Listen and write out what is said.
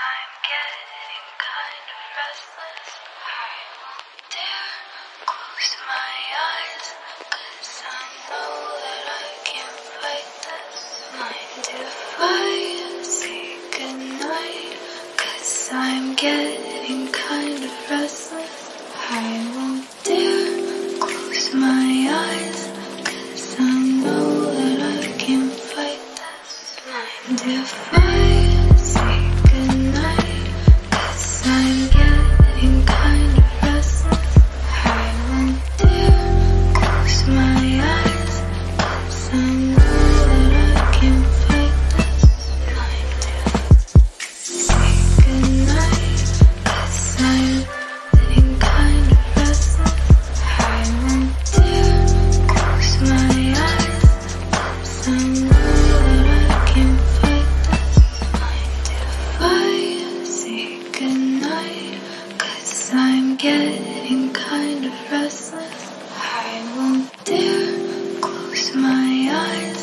I'm getting kind of restless. I won't dare close my eyes, 'cause I know that I can't fight this. Mind if I say goodnight, 'cause I'm getting kind of restless. I won't dare close my eyes, 'cause I know that I can't fight this. Mind if I say goodnight, 'cause I'm getting kind of restless. I won't dare close my eyes, 'cause I know that I can't fight this. Mind if say goodnight, 'cause I'm getting kind of restless. I won't dare close my eyes, 'cause I know that I can't fight this. Mind if I say goodnight, 'cause I'm getting kind of restless. I won't dare close my eyes,